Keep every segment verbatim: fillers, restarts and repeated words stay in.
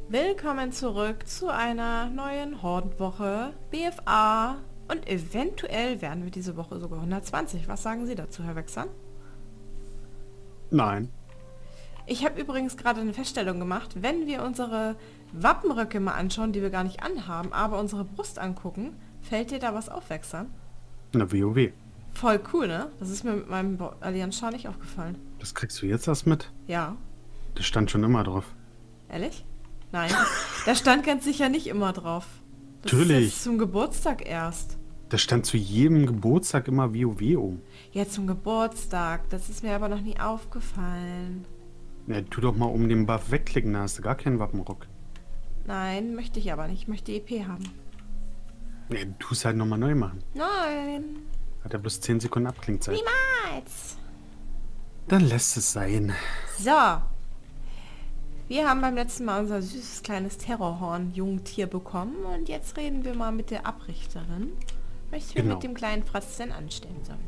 Willkommen zurück zu einer neuen Hordenwoche B F A und eventuell werden wir diese Woche sogar hundertzwanzig. Was sagen Sie dazu, Herr Wechsler? Nein. Ich habe übrigens gerade eine Feststellung gemacht, wenn wir unsere Wappenröcke mal anschauen, die wir gar nicht anhaben, aber unsere Brust angucken, fällt dir da was auf, Wechsler? Na, WoW. Voll cool, ne? Das ist mir mit meinem Allianz-Schal nicht aufgefallen. Das kriegst du jetzt erst mit? Ja. Das stand schon immer drauf. Ehrlich? Nein. Da stand ganz sicher nicht immer drauf. Das Natürlich. Ist jetzt zum Geburtstag erst. Da stand zu jedem Geburtstag immer WoW um. Ja, zum Geburtstag. Das ist mir aber noch nie aufgefallen. Na, tu doch mal um den Buff wegklicken, da hast du gar keinen Wappenrock. Nein, möchte ich aber nicht. Ich möchte E P haben. Ja, du tust halt nochmal neu machen. Nein. Hat ja bloß zehn Sekunden Abklingzeit. Niemals. Dann lässt es sein. So. Wir haben beim letzten Mal unser süßes kleines Terrorhorn-Jungtier bekommen und jetzt reden wir mal mit der Abrichterin, was wir Genau. mit dem kleinen Fratz denn anstellen sollen.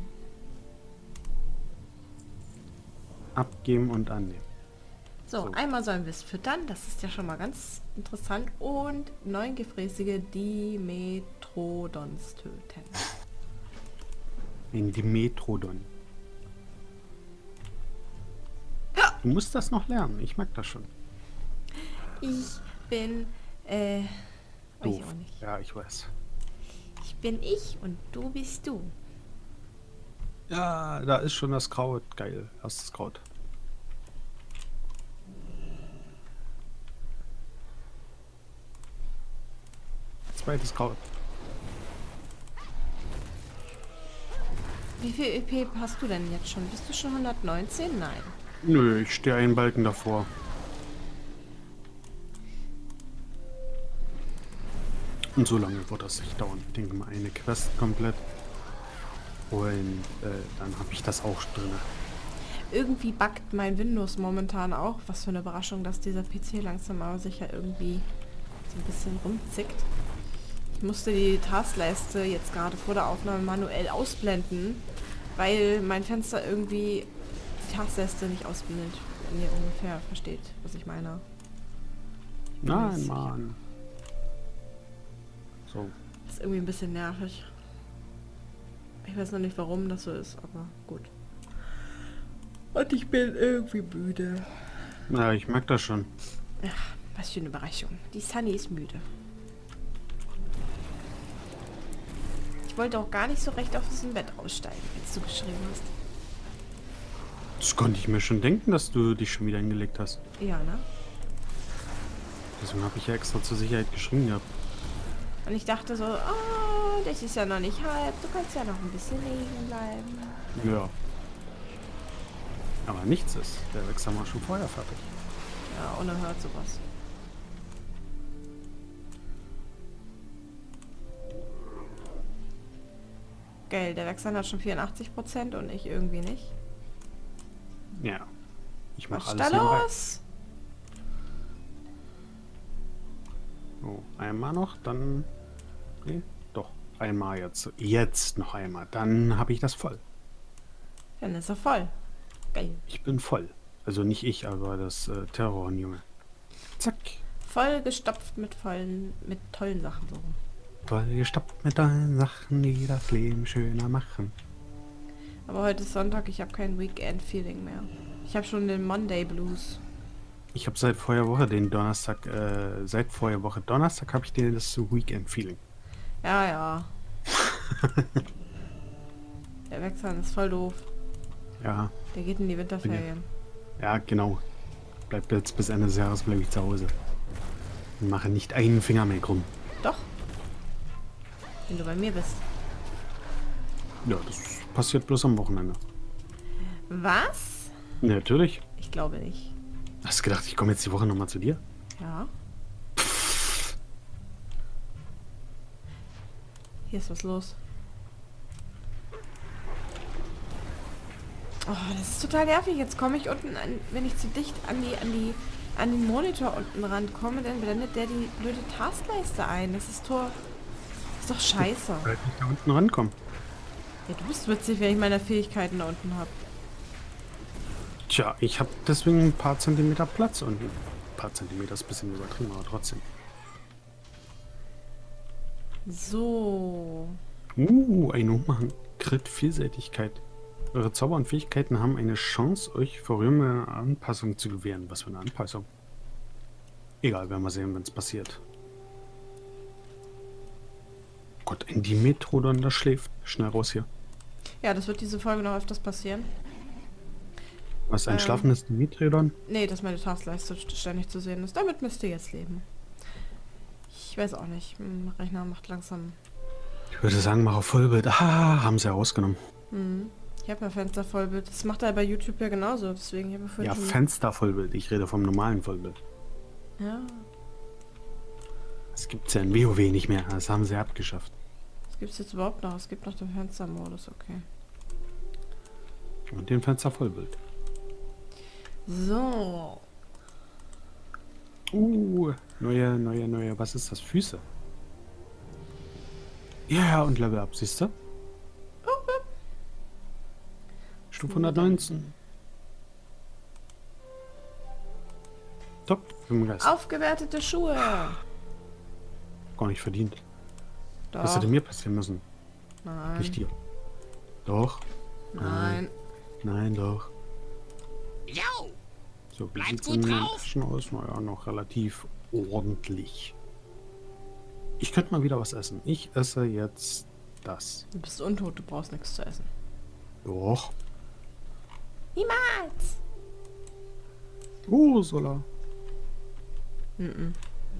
Abgeben und annehmen. So, So. einmal sollen wir es füttern, das ist ja schon mal ganz interessant, und neun gefräßige Dimetrodons töten. In die Metrodon. Du musst das noch lernen. Ich mag das schon. Ich bin, äh, weiß ich Doof. auch nicht. Ja, ich weiß. Ich bin ich und du bist du. Ja, da ist schon das Kraut. Geil. Erstes Kraut. Zweites Kraut. Wie viel E P hast du denn jetzt schon? Bist du schon hundertneunzehn? Nein. Nö, ich stehe einen Balken davor. Und so lange wird das nicht dauern. Ich denke mal eine Quest komplett. Und äh, dann habe ich das auch drin. Irgendwie buggt mein Windows momentan auch. Was für eine Überraschung, dass dieser P C langsam aber sicher irgendwie so ein bisschen rumzickt. Ich musste die Taskleiste jetzt gerade vor der Aufnahme manuell ausblenden, weil mein Fenster irgendwie die Taskleiste nicht ausblendet. Wenn ihr ungefähr versteht, was ich meine. Nein, Sicher. Mann. So. Das ist irgendwie ein bisschen nervig. Ich weiß noch nicht, warum das so ist, aber gut. Und ich bin irgendwie müde. Ja, ich merke das schon. Ach, was für eine Überraschung. Die Sunny ist müde. Ich wollte auch gar nicht so recht auf diesem Bett aussteigen, als du geschrieben hast. Das konnte ich mir schon denken, dass du dich schon wieder hingelegt hast. Ja, ne? Deswegen habe ich ja extra zur Sicherheit geschrieben gehabt. Und ich dachte so, oh, das ist ja noch nicht halb. Du kannst ja noch ein bisschen liegen bleiben. Ja. Aber nichts ist. Der Wechsel war schon vorher fertig. Ja, unerhört sowas. Geil, der Wechsel hat schon vierundachtzig Prozent und ich irgendwie nicht. Ja. Ich Was mache ist da alles nebenbei. los? So, einmal noch, dann... Nee, doch. Einmal jetzt. Jetzt noch einmal. Dann habe ich das voll. Dann ist er voll. Geil. Ich bin voll. Also nicht ich, aber das äh, Terrorhorn-Junge. Zack. Voll gestopft mit vollen, mit tollen Sachen so. Voll gestoppt mit allen Sachen, die das Leben schöner machen. Aber heute ist Sonntag, ich habe kein Weekend-Feeling mehr. Ich habe schon den Monday Blues. Ich habe seit vorher Woche den Donnerstag, äh, seit vorher Woche Donnerstag habe ich den das Weekend-Feeling. Ja, ja. Der Wechsel ist voll doof. Ja, Der geht in die Winterferien. ja, genau. Bleibt jetzt bis Ende des Jahres, bleibe ich zu Hause. Und mache nicht einen Finger mehr krumm. Doch. Wenn du bei mir bist. Ja, das passiert bloß am Wochenende. Was? Ja, natürlich. Ich glaube nicht. Hast du gedacht, ich komme jetzt die Woche nochmal zu dir? Ja. Hier ist was los. Oh, das ist total nervig. Jetzt komme ich unten an, wenn ich zu dicht an die, an die, an den Monitor unten rankomme, dann blendet der die blöde Taskleiste ein. Das ist Tor. Das ist doch scheiße. Halt nicht da unten rankommen. Ja, du bist witzig, wenn ich meine Fähigkeiten da unten habe. Tja, ich habe deswegen ein paar Zentimeter Platz unten. paar Zentimeter ist ein bisschen übertrieben, aber trotzdem. So. Uh, ein Umhang. Crit Vielseitigkeit. Eure Zauber und Fähigkeiten haben eine Chance, euch vorübergehende Anpassung zu gewähren. Was für eine Anpassung? Egal, werden wir sehen, wenn es passiert. Gott, ein Dimetrodon, das schläft. Schnell raus hier. Ja, das wird diese Folge noch öfters passieren. Was, ein Ähm, schlafendes Dimetrodon? Nee, dass meine Taskleiste ständig zu sehen ist. Damit müsst ihr jetzt leben. Ich weiß auch nicht. Mein Rechner macht langsam... Ich würde sagen, mach auf Vollbild. Ah, haben sie herausgenommen. Hm. Ich habe ja Fenstervollbild. Das macht er bei YouTube ja genauso. Deswegen habe ich vorhin Ja, schon- Fenstervollbild. Ich rede vom normalen Vollbild. Ja, Das gibt's ja in WoW nicht mehr. Das haben sie abgeschafft. was gibt es jetzt überhaupt noch? Es gibt noch den Fenstermodus, okay. Und den Fenstervollbild. So. Uh, neue, neue, neue. Was ist das? Füße. Ja, und Level Up, siehst du? Stufe hundertneunzehn. Top, bin begeistert. Aufgewertete Schuhe. Gar nicht verdient. Doch. Was hätte mir passieren müssen? Nein. Nicht dir. Doch. Nein. Nein, doch. Jo! So, wie Bleib sieht's gut in meinen drauf. Taschen aus? Naja, noch relativ ordentlich. Ich könnte mal wieder was essen. Ich esse jetzt das. Du bist untot, du brauchst nichts zu essen. Doch. Niemals! Ursula. Mhm.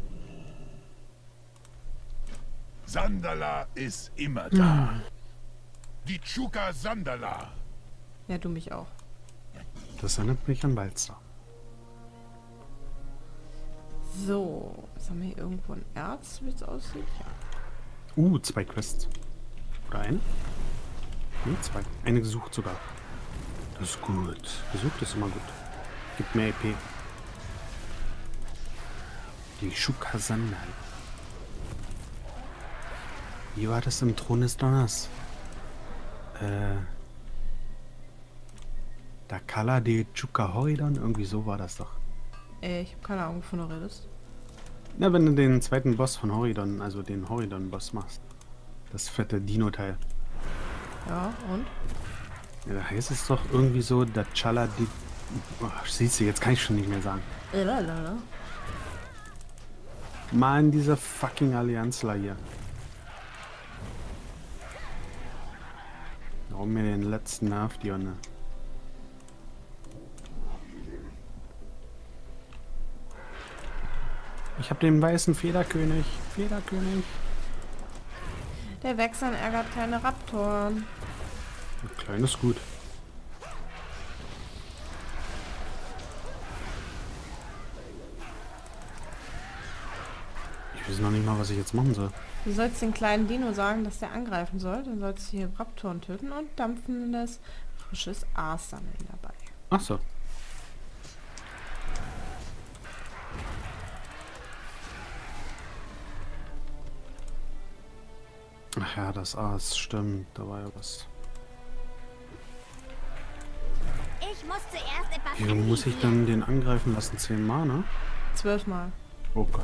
Sandala ist immer da. Die Chuka Sandala. Ja, du mich auch. Das erinnert mich an Walzer. So, jetzt haben wir hier irgendwo ein Erz, wie es aussieht. Ja. Uh, zwei Quests. Oder eine? Nee, zwei. Eine gesucht sogar. Das ist gut. Gesucht ist immer gut. Gibt mehr E P. Die Shukasandal. Wie war das im Thron des Donners? Äh. Dakala de Chukahoridon? Irgendwie so war das doch. Äh, ich habe keine Ahnung, wovon du redest. Na, wenn du den zweiten Boss von Horidon, also den Horidon-Boss machst. Das fette Dino-Teil. Ja, und? Ja, da heißt es doch irgendwie so, Dachala di... Oh, siehst du, jetzt kann ich schon nicht mehr sagen. Lalalala. Mann, dieser fucking Allianzler hier. Warum mir den letzten Nerv, die Onne? Ich hab den weißen Federkönig. Federkönig. Der Wechseln ärgert keine Raptoren. Ein kleines Gut. Ich weiß noch nicht mal, was ich jetzt machen soll. Du sollst den kleinen Dino sagen, dass der angreifen soll. Dann sollst du hier Raptoren töten und dampfendes, frisches Aas sammeln dabei. Ach so. Ach ja, das Aas, stimmt. Da war ja was. Ich muss zuerst etwas Hier muss ich dann den angreifen lassen. Zehnmal, ne? Zwölfmal. Oh Gott.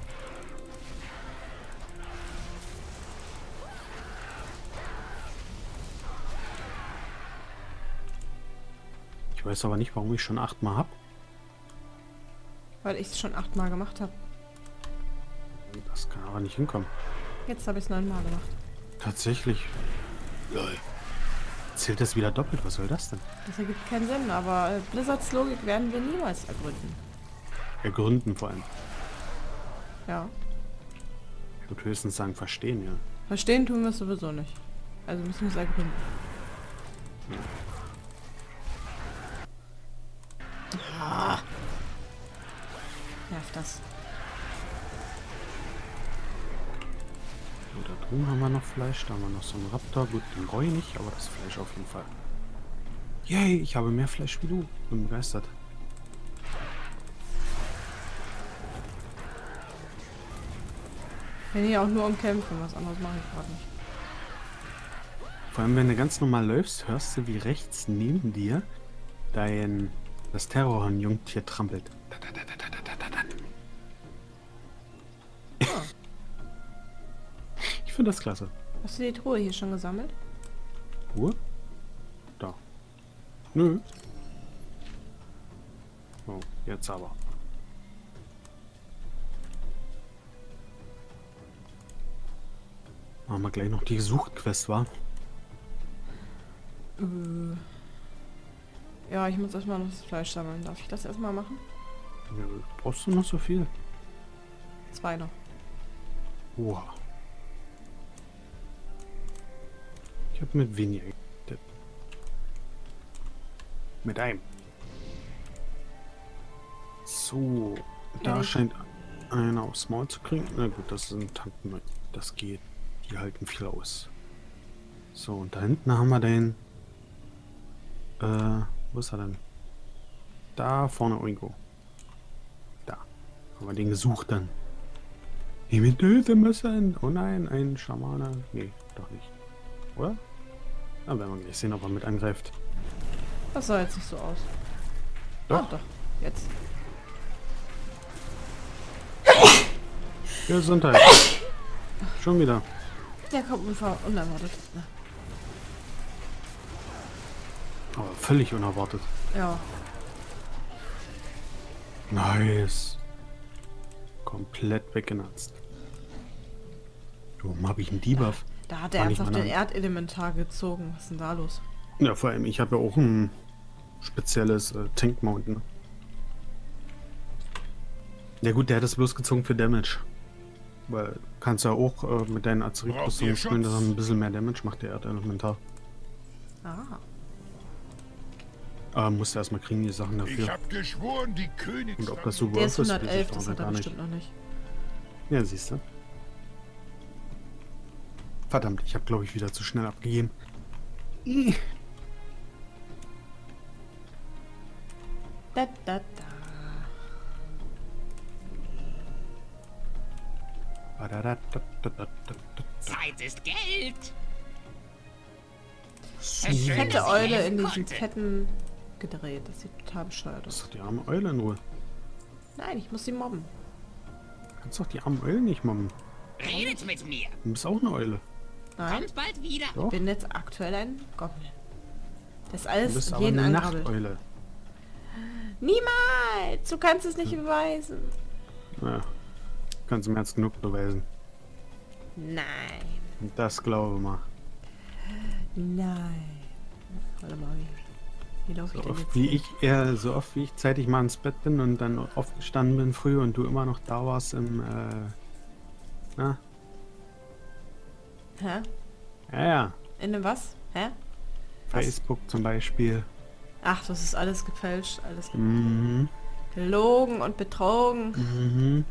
Ich weiß aber nicht, warum ich schon achtmal hab. Weil ich es schon achtmal gemacht habe. Das kann aber nicht hinkommen. Jetzt habe ich es neunmal gemacht. Tatsächlich. Lol. Zählt das wieder doppelt? Was soll das denn? Das ergibt keinen Sinn, aber äh, Blizzards Logik werden wir niemals ergründen. Ergründen vor allem. Ja. Ich würde höchstens sagen, verstehen, ja. Verstehen tun wir es sowieso nicht. Also müssen wir es ergründen. Ah. Nervt das. So, da drüben haben wir noch Fleisch. Da haben wir noch so einen Raptor. Gut, den brauche ich nicht, aber das Fleisch auf jeden Fall. Yay, ich habe mehr Fleisch wie du. Bin begeistert. Ich bin hier auch nur um Kämpfen, was anderes mache ich gerade nicht. Vor allem, wenn du ganz normal läufst, hörst du, wie rechts neben dir dein das Terrorhorn-Jungtier trampelt. Da, da, da, da, da, da, da, da. Ah. Ich finde das klasse. Hast du die Truhe hier schon gesammelt? Ruhe? Da. Nö. Oh, jetzt aber. Machen wir gleich noch die Suchtquest, wa? Äh. Ja, ich muss erstmal noch das Fleisch sammeln. Darf ich das erstmal machen? Ja, brauchst du noch so viel? Zwei noch. Wow. Ich habe mit weniger getippt. Mit einem. So, da Ja, scheint einer aufs Maul zu kriegen. Na gut, das sind Tanken. Das geht. Die halten viel aus. So, und da hinten haben wir den. Äh, wo ist er denn? Da vorne irgendwo. Da. Haben wir den gesucht dann. Wie mit Hilfe müssen. Oh nein, ein Schamane. Nee, doch nicht. Oder? Na, werden wir gleich sehen, ob er mit angreift. Das sah jetzt nicht so aus. Doch. Ach, doch. Jetzt. Gesundheit. Schon wieder. Der kommt unver unerwartet. Na. Aber völlig unerwartet. Ja. Nice. Komplett weggenatzt. Warum habe ich einen Debuff? Da hat er Fang ich ernsthaft mal den an. Erdelementar gezogen. Was ist denn da los? Ja, vor allem, ich habe ja auch ein spezielles äh, Tank Mountain. Ja gut, der hat das bloß gezogen für Damage. Weil kannst ja auch äh, mit deinen Braucht Azerit-Rüstungen ihr spielen, Schutz? dass er ein bisschen mehr Damage macht, der Erdelementar. Ah. Aber musst du erstmal kriegen, die Sachen Ich dafür. hab geschworen, die Und Königsland... ob das so Der ist worth hundertelf, weiß das ich hat er gar nicht. bestimmt noch nicht. Ja, siehst du. Verdammt, ich habe glaube ich wieder zu schnell abgegeben. Ih. Da, da, da. Zeit ist Geld. Die Schön, fette dass ich Eule helfen in diesen konnte. Ketten gedreht. Das sieht total bescheuert Lass aus. doch die arme Eule in Ruhe. Nein, ich muss sie mobben. Kannst doch die arme Eule nicht mobben. Redet mit mir. Du bist auch eine Eule. Nein, Kommt bald wieder. Doch. ich bin jetzt aktuell ein Goblin. Das ist Du alles bist aber jeden eine angrabbelt. Nachteule. Niemals! Du kannst es nicht beweisen. Ja. Kannst du mehr als genug beweisen. Nein. Und das glaube ich mal. Nein. Warte mal, wie, wie laufe So ich denn oft jetzt? wie hin? ich, eher so oft wie ich zeitig mal ins Bett bin und dann aufgestanden bin früh und du immer noch da warst im, äh, na? Hä? Ja, ja. In dem was? Hä? Was? Facebook zum Beispiel. Ach, das ist alles gefälscht, alles ge Mhm. gelogen und betrogen. Mhm.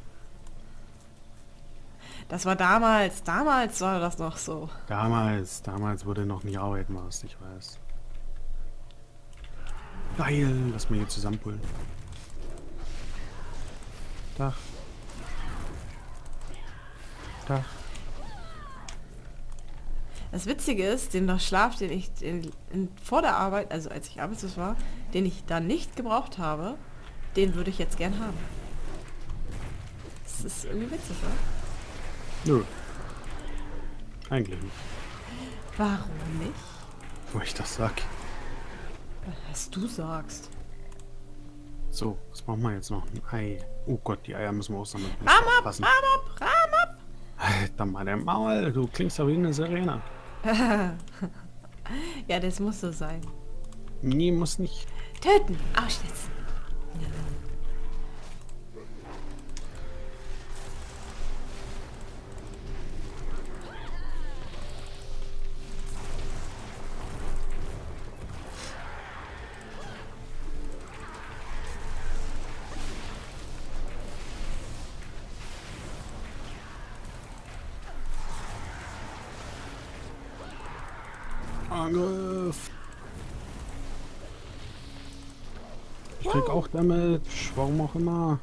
Das war damals, damals war das noch so. Damals, damals wurde noch nie arbeiten warst, ich weiß. Geil, lass mal hier zusammenpullen. Tag. Tag. Das Witzige ist, den noch Schlaf, den ich in, in, vor der Arbeit, also als ich arbeitslos war, den ich dann nicht gebraucht habe, den würde ich jetzt gern haben. Das ist irgendwie witzig, oder? Nö. Eigentlich nicht. Warum nicht? Wo ich das sag. Was du sagst. So, was machen wir jetzt noch? Ein Ei. Oh Gott, die Eier müssen wir auch sammeln. Muss Ram ab, aufpassen. ram ab, ram ab! Alter mal der Maul, du klingst ja wie eine Sirene. Ja, das muss so sein. Nee, muss nicht. Töten, ausschnitzen. Angriff. Ich krieg auch Damage, warum auch immer.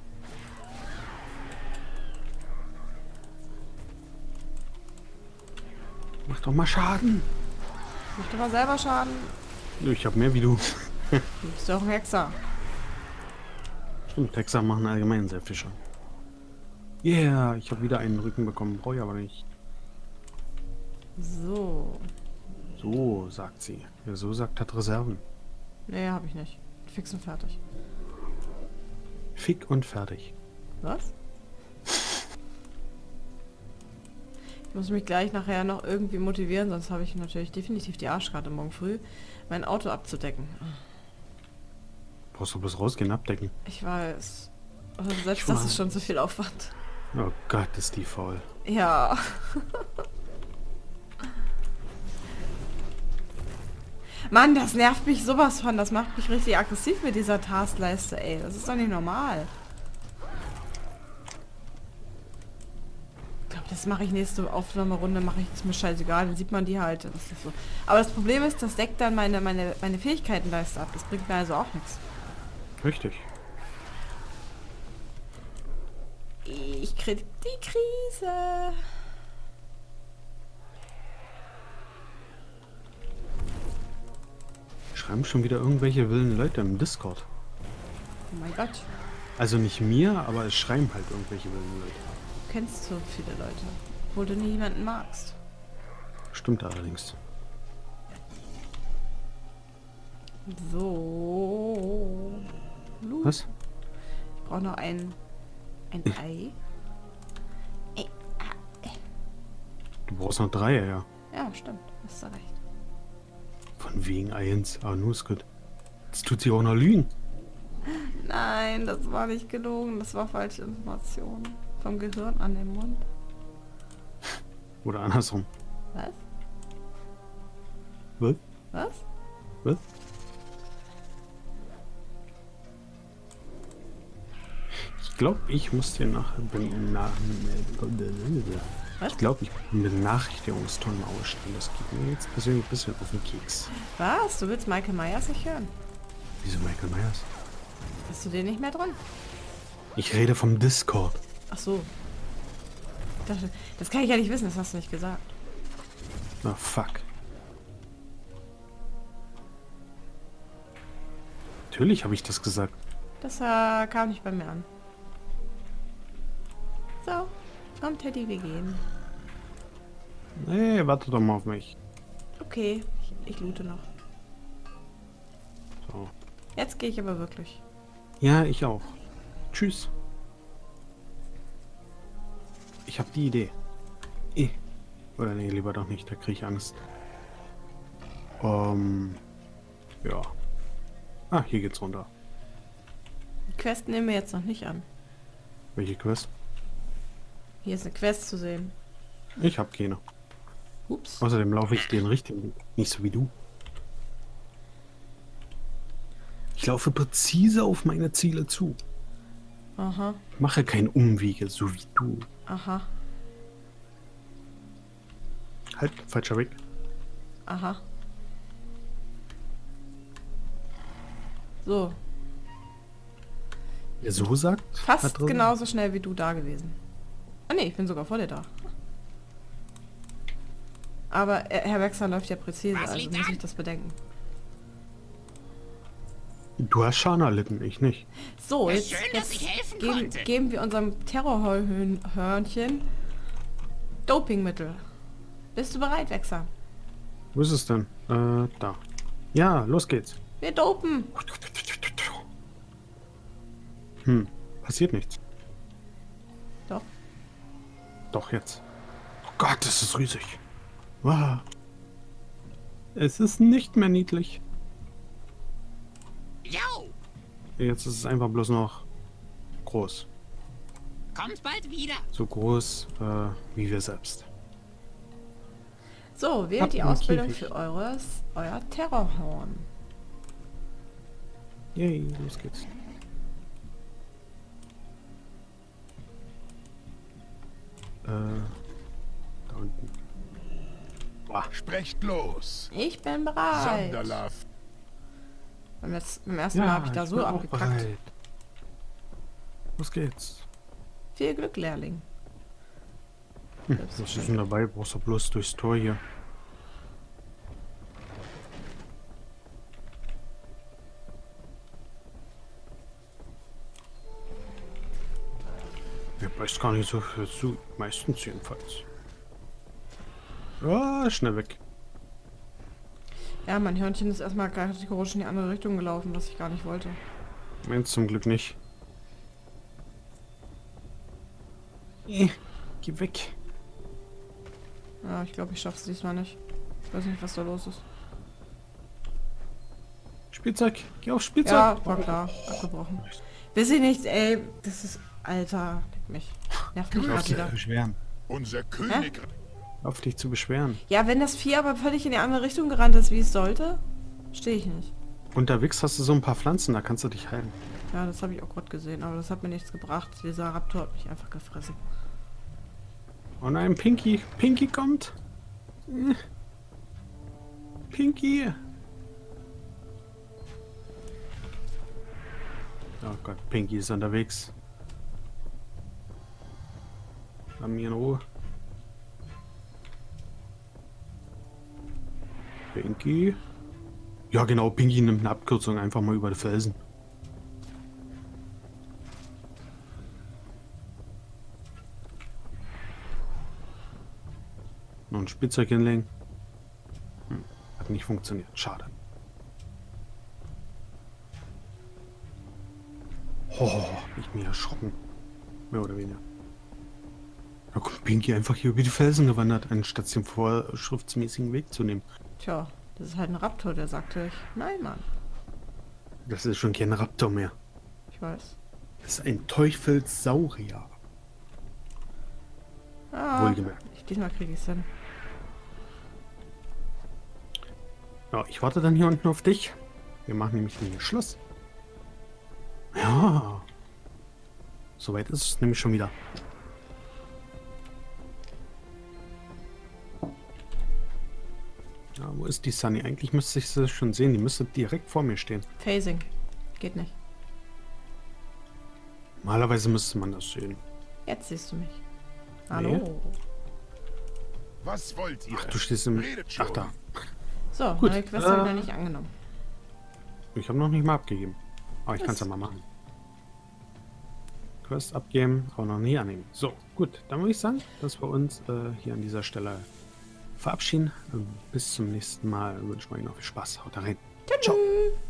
Mach doch mal Schaden. Mach dir mal selber Schaden. Nö, ich hab mehr wie du. Du bist ja auch ein Hexer. Stimmt, Hexer machen allgemein sehr viel Schaden. Yeah, ich habe wieder einen Rücken bekommen. Brauche ich aber nicht. So. So, sagt sie. Ja, so sagt hat Reserven. Nee, habe ich nicht. Fix und fertig. Fick und fertig. Was? Ich muss mich gleich nachher noch irgendwie motivieren, sonst habe ich natürlich definitiv die Arschkarte morgen früh, mein Auto abzudecken. Brauchst du bloß rausgehen, abdecken. Ich weiß. Also selbst Ich das weiß. ist schon zu viel Aufwand. Oh Gott, ist die faul. Ja. Mann, das nervt mich sowas von. Das macht mich richtig aggressiv mit dieser Taskleiste, ey. Das ist doch nicht normal. Ich glaube, das mache ich nächste Aufnahmerunde, mache ich, ist mir scheißegal, dann sieht man die halt. Das ist so. Aber das Problem ist, das deckt dann meine, meine, meine Fähigkeitenleiste ab. Das bringt mir also auch nichts. Richtig. Ich krieg die Krise. Schreiben schon wieder irgendwelche wilden Leute im Discord. Oh mein Gott. Also nicht mir, aber es schreiben halt irgendwelche wilden Leute. Du kennst so viele Leute, obwohl du niemanden magst. Stimmt allerdings. So. Lu. Was? Ich brauche noch ein, ein Ei. Ei. ah, Du brauchst noch drei, ja. Ja, stimmt. Hast du recht. Von wegen eins. Aber nur ist gut. Jetzt tut sie auch noch lügen. Nein, das war nicht gelogen. Das war falsche Information. Vom Gehirn an den Mund. Oder andersrum. Was? Was? Was? Was? Ich glaube, ich muss dir nach... nach Was? ich glaube, ich bin Benachrichtigungston ausstellen. Das geht mir jetzt persönlich ein bisschen auf den Keks. Was? Du willst Michael Myers nicht hören? Wieso Michael Myers? Hast du den nicht mehr drin? Ich rede vom Discord. Ach so. Ich dachte, das kann ich ja nicht wissen, das hast du nicht gesagt. Na, fuck. Natürlich habe ich das gesagt. Das äh, kam nicht bei mir an. So, komm Teddy, wir gehen. Nee, warte doch mal auf mich. Okay, ich, ich loote noch. So. Jetzt gehe ich aber wirklich. Ja, ich auch. Tschüss. Ich habe die Idee. Eh. Oder nee, lieber doch nicht, da kriege ich Angst. Ähm. Ja. Ah, hier geht's runter. Die Quest nehmen wir jetzt noch nicht an. Welche Quest? Hier ist eine Quest zu sehen. Ich habe keine. Ups. Außerdem laufe ich den richtigen Weg. Nicht so wie du. Ich laufe präzise auf meine Ziele zu. Aha, Ich mache keine Umwege, so wie du. aha, Halt, falscher Weg. aha. So, Wer so sagt, fast hat drin- genauso schnell wie du da gewesen. Ah ne, ich bin sogar vor dir da. Aber äh, Herr Wechsler läuft ja präzise, Was also liegt muss an? ich das bedenken. Du hast Schaden erlitten, ich nicht. So, Ja, jetzt, schön, dass jetzt ich helfen geben, konnte. geben wir unserem Terrorhörnchen Dopingmittel. Bist du bereit, Wechsler? Wo ist es denn? Äh, da. Ja, los geht's. Wir dopen. Hm, passiert nichts. Doch. Doch jetzt. Oh Gott, das ist riesig. Wow. Es ist nicht mehr niedlich. Jo, Jetzt ist es einfach bloß noch groß. kommt bald wieder. So groß äh, wie wir selbst. So, wählt Hab die einen Ausbildung Käfig. für eures, euer Terrorhorn. Yay, los geht's. Äh, da unten. Boah, Sprecht los. Ich bin bereit. Sandala. Beim, letz- beim ersten Mal habe ich da ich so bin auch abgekackt. bereit. Los geht's. Viel Glück, Lehrling. Hm, was ist denn dabei? Brauchst du bloß durchs Tor hier. Wir Weiß gar nicht so viel zu. Meistens jedenfalls. Ah, schnell weg. Ja, mein Hörnchen ist erstmal kategorisch in die andere Richtung gelaufen, was ich gar nicht wollte. Meins zum Glück nicht. Eh, geh weg. Ja, ich glaube, ich schaff's diesmal nicht. Ich weiß nicht, was da los ist. Spielzeug, geh auf Spielzeug. Ja, war klar. Abgebrochen. Weiß ich nicht, ey. Das ist... Alter, leck mich. Nervt mich Hör auf gerade dich zu wieder. beschweren. Unser König. Auf dich zu beschweren. Ja, wenn das Vieh aber völlig in die andere Richtung gerannt ist, wie es sollte, stehe ich nicht. Unterwegs hast du so ein paar Pflanzen, da kannst du dich heilen. Ja, das habe ich auch gerade gesehen, aber das hat mir nichts gebracht. Dieser Raptor hat mich einfach gefressen. Oh nein, Pinky. Pinky kommt. Äh. Pinky. Oh Gott, Pinky ist unterwegs. Lass mich in Ruhe. Pinky. Ja genau, Pinky nimmt eine Abkürzung einfach mal über die Felsen. Noch ein Spielzeug hinlegen. Hm, hat nicht funktioniert. Schade. Oh, ich bin erschrocken. Mehr oder weniger. Da kommt Pinky einfach hier über die Felsen gewandert, anstatt den vorschriftsmäßigen Weg zu nehmen. Tja, das ist halt ein Raptor, der sagte ich. Nein, Mann. Das ist schon kein Raptor mehr. Ich weiß. Das ist ein Teufelssaurier. Ah, Wohlgemerkt. ich, diesmal kriege ich es hin. Ja, ich warte dann hier unten auf dich. Wir machen nämlich den Schluss. Ja. Soweit ist es nämlich schon wieder. Ja, wo ist die Sunny? Eigentlich müsste ich sie schon sehen. Die müsste direkt vor mir stehen. Phasing. Geht nicht. Normalerweise müsste man das sehen. Jetzt siehst du mich. Hallo. Nee. Was wollt ihr? Ach, du stehst im... Redet schon. Ach, da. So, Gut, neue Quest äh, habe ich noch nicht angenommen. Ich habe noch nicht mal abgegeben. Aber ich kann es ja Das- mal machen. Quest abgeben, aber noch nie annehmen. So, gut. Dann würde ich sagen, dass wir uns äh, hier an dieser Stelle verabschieden. Ähm, bis zum nächsten Mal. Wünsche ich euch noch viel Spaß. Haut da rein. Ciao.